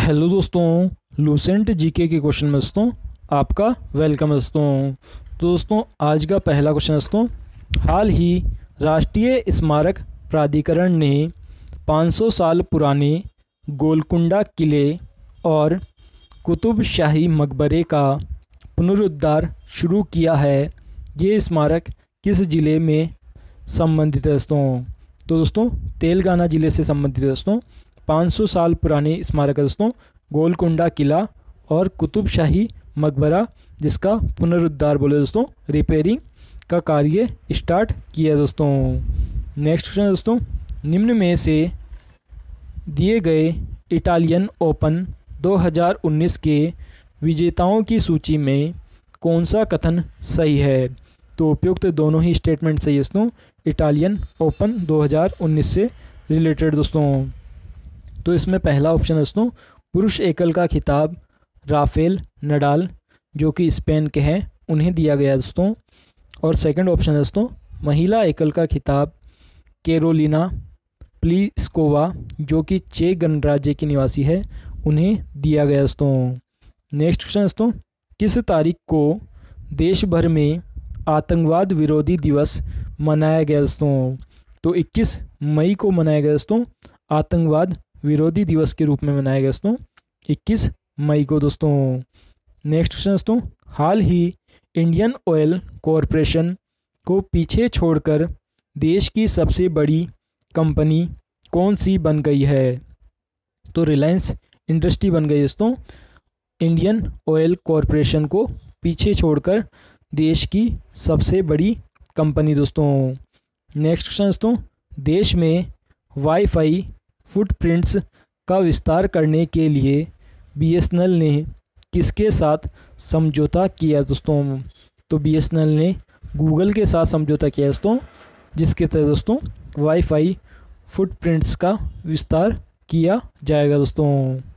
Hello दोस्तों, Lucent GK के question में दोस्तों आपका वेलकम है दोस्तों। तो दोस्तों आज का पहला क्वेश्चन है दोस्तों, हाल ही राष्ट्रीय स्मारक प्राधिकरण ने 500 साल पुराने गोलकुंडा किले और कुतुब शाही मकबरे का पुनरुद्धार शुरू किया है। ये स्मारक किस ज़िले में संबंधित है दोस्तों? तो दोस्तों तेलंगाना ज़िले से संबंधित है दोस्तों। 500 साल पुराने स्मारक है दोस्तों गोलकुंडा किला और कुतुब शाही मकबरा, जिसका पुनरुद्धार बोले दोस्तों रिपेयरिंग का कार्य स्टार्ट किया है दोस्तों। नेक्स्ट क्वेश्चन है दोस्तों, निम्न में से दिए गए इटालियन ओपन 2019 के विजेताओं की सूची में कौन सा कथन सही है? तो उपयुक्त दोनों ही स्टेटमेंट सही है दोस्तों, इटालियन ओपन 2019 से रिलेटेड दोस्तों। तो इसमें पहला ऑप्शन है दोस्तों, पुरुष एकल का खिताब राफेल नडाल जो कि स्पेन के हैं उन्हें दिया गया है दोस्तों। और सेकंड ऑप्शन है दोस्तों, महिला एकल का खिताब कैरोलिना प्लिस्कोवा जो कि चेक गणराज्य की निवासी है उन्हें दिया गया दोस्तों। नेक्स्ट क्वेश्चन दोस्तों, किस तारीख को देश भर में आतंकवाद विरोधी दिवस मनाया गया दोस्तों? तो 21 मई को मनाया गया दोस्तों, आतंकवाद विरोधी दिवस के रूप में मनाया गया दोस्तों 21 मई को दोस्तों। नेक्स्ट क्वेश्चन दोस्तों, हाल ही इंडियन ऑयल कॉरपोरेशन को पीछे छोड़कर देश की सबसे बड़ी कंपनी कौन सी बन गई है? तो रिलायंस इंडस्ट्री बन गई दोस्तों, इंडियन ऑयल कॉरपोरेशन को पीछे छोड़कर देश की सबसे बड़ी कंपनी दोस्तों। नेक्स्ट क्वेश्चन दोस्तों, देश में वाईफाई फुटप्रिंट्स का विस्तार करने के लिए बीएसएनएल ने किसके साथ समझौता किया दोस्तों? तो बीएसएनएल ने गूगल के साथ समझौता किया दोस्तों, जिसके तहत दोस्तों वाईफाई फुटप्रिंट्स का विस्तार किया जाएगा दोस्तों।